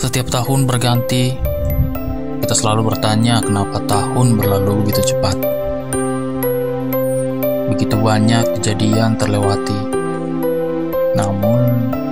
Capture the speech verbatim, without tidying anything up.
Setiap tahun berganti, kita selalu bertanya kenapa tahun berlalu begitu cepat. Begitu banyak kejadian terlewati, namun